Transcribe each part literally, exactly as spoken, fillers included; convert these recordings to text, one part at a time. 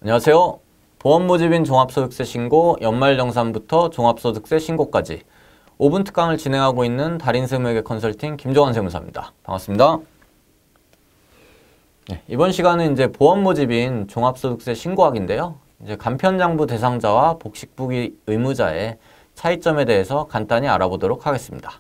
안녕하세요. 보험모집인 종합소득세 신고, 연말정산부터 종합소득세 신고까지 오 분 특강을 진행하고 있는 달인세무회계 컨설팅 김종환 세무사입니다. 반갑습니다. 네, 이번 시간은 이제 보험모집인 종합소득세 신고하기인데요. 이제 간편장부 대상자와 복식부기 의무자의 차이점에 대해서 간단히 알아보도록 하겠습니다.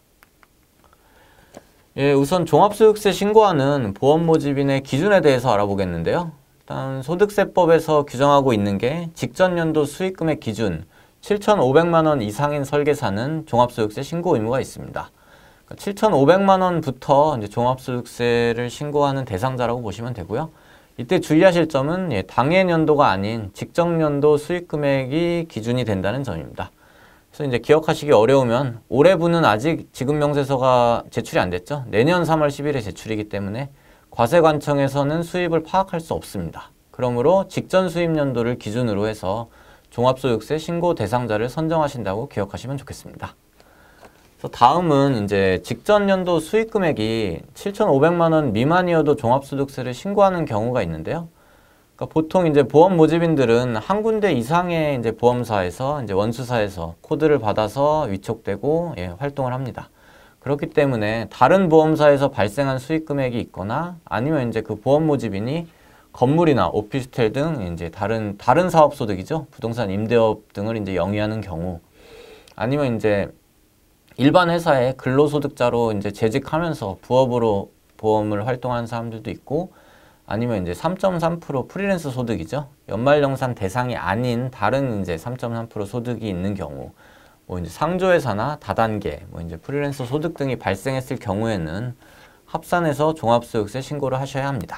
예, 우선 종합소득세 신고하는 보험모집인의 기준에 대해서 알아보겠는데요. 일단 소득세법에서 규정하고 있는 게 직전 연도 수익금액 기준 칠천오백만 원 이상인 설계사는 종합소득세 신고 의무가 있습니다. 그러니까 칠천오백만 원부터 이제 종합소득세를 신고하는 대상자라고 보시면 되고요. 이때 주의하실 점은 예, 당해 연도가 아닌 직전 연도 수익금액이 기준이 된다는 점입니다. 그래서 이제 기억하시기 어려우면 올해분은 아직 지급명세서가 제출이 안 됐죠. 내년 삼월 십일에 제출이기 때문에 과세관청에서는 수입을 파악할 수 없습니다. 그러므로 직전 수입연도를 기준으로 해서 종합소득세 신고 대상자를 선정하신다고 기억하시면 좋겠습니다. 그래서 다음은 이제 직전 연도 수익 금액이 칠천오백만 원 미만이어도 종합소득세를 신고하는 경우가 있는데요. 그러니까 보통 이제 보험 모집인들은 한 군데 이상의 이제 보험사에서 이제 원수사에서 코드를 받아서 위촉되고 예, 활동을 합니다. 그렇기 때문에 다른 보험사에서 발생한 수익 금액이 있거나 아니면 이제 그 보험 모집인이 건물이나 오피스텔 등 이제 다른 다른 사업 소득이죠. 부동산 임대업 등을 이제 영위하는 경우 아니면 이제 일반 회사에 근로소득자로 이제 재직하면서 부업으로 보험을 활동하는 사람들도 있고 아니면 이제 삼 점 삼 퍼센트 프리랜서 소득이죠. 연말정산 대상이 아닌 다른 이제 삼 점 삼 퍼센트 소득이 있는 경우 뭐 이제 상조회사나 다단계, 뭐 이제 프리랜서 소득 등이 발생했을 경우에는 합산해서 종합소득세 신고를 하셔야 합니다.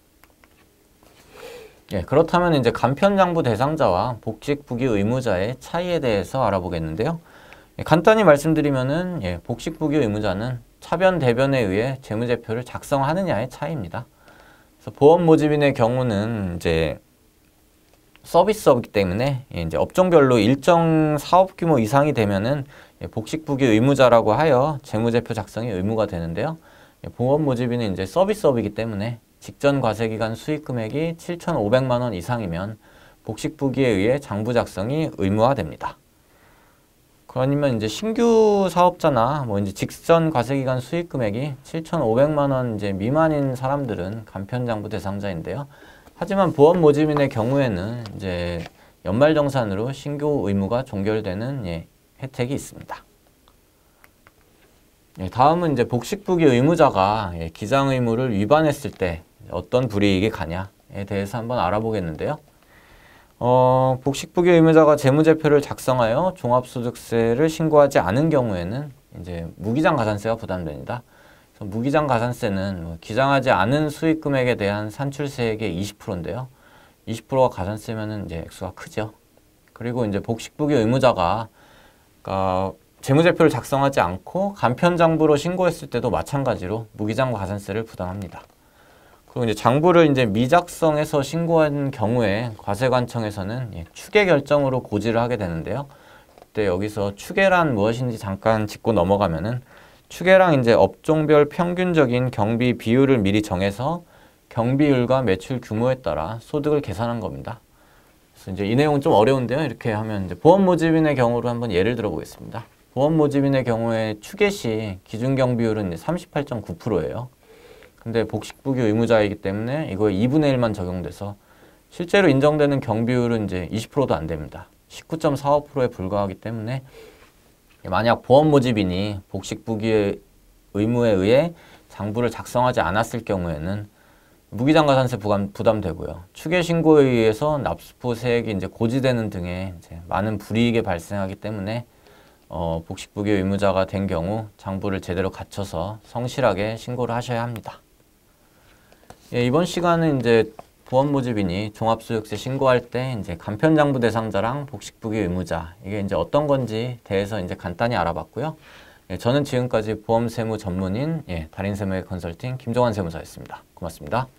예, 그렇다면 이제 간편장부 대상자와 복식부기 의무자의 차이에 대해서 알아보겠는데요. 예, 간단히 말씀드리면은 예, 복식부기 의무자는 차변 대변에 의해 재무제표를 작성하느냐의 차이입니다. 그래서 보험 모집인의 경우는 이제 서비스업이기 때문에 이제 업종별로 일정 사업 규모 이상이 되면은 복식부기 의무자라고 하여 재무제표 작성이 의무가 되는데요. 보험 모집인은 이제 서비스업이기 때문에 직전 과세기간 수익 금액이 칠천오백만 원 이상이면 복식부기에 의해 장부 작성이 의무화됩니다. 그러면 이제 신규 사업자나 뭐 이제 직전 과세기간 수익 금액이 칠천오백만 원 이제 미만인 사람들은 간편장부 대상자인데요. 하지만 보험 모집인의 경우에는 이제 연말정산으로 신고 의무가 종결되는 예, 혜택이 있습니다. 예, 다음은 이제 복식부기 의무자가 예, 기장 의무를 위반했을 때 어떤 불이익이 가냐에 대해서 한번 알아보겠는데요. 어, 복식부기 의무자가 재무제표를 작성하여 종합소득세를 신고하지 않은 경우에는 이제 무기장 가산세가 부담됩니다. 무기장 가산세는 뭐 기장하지 않은 수익 금액에 대한 산출세액의 이십 퍼센트인데요. 이십 퍼센트가 가산세면은 이제 액수가 크죠. 그리고 이제 복식부기 의무자가 그러니까 재무제표를 작성하지 않고 간편장부로 신고했을 때도 마찬가지로 무기장 가산세를 부담합니다. 그리고 이제 장부를 이제 미작성해서 신고한 경우에 과세관청에서는 예, 추계 결정으로 고지를 하게 되는데요. 그때 여기서 추계란 무엇인지 잠깐 짚고 넘어가면은 추계랑 이제 업종별 평균적인 경비 비율을 미리 정해서 경비율과 매출 규모에 따라 소득을 계산한 겁니다. 그래서 이제 이 내용은 좀 어려운데요. 이렇게 하면 이제 보험 모집인의 경우로 한번 예를 들어 보겠습니다. 보험 모집인의 경우에 추계 시 기준 경비율은 삼십팔 점 구 퍼센트예요. 근데 복식부기 의무자이기 때문에 이거에 이분의 일만 적용돼서 실제로 인정되는 경비율은 이제 이십 퍼센트도 안 됩니다. 십구 점 사오 퍼센트에 불과하기 때문에 만약 보험 모집인이 복식부기의 의무에 의해 장부를 작성하지 않았을 경우에는 무기장 가산세 부담, 부담되고요. 추계 신고에 의해서 납부포 세액이 이제 고지되는 등의 이제 많은 불이익이 발생하기 때문에 어, 복식부기 의무자가 된 경우 장부를 제대로 갖춰서 성실하게 신고를 하셔야 합니다. 예, 이번 시간은 이제 보험 모집인이 종합소득세 신고할 때 이제 간편장부 대상자랑 복식부기 의무자 이게 이제 어떤 건지 대해서 이제 간단히 알아봤고요. 예, 저는 지금까지 보험세무 전문인 예, 달인세무회 컨설팅 김종환 세무사였습니다. 고맙습니다.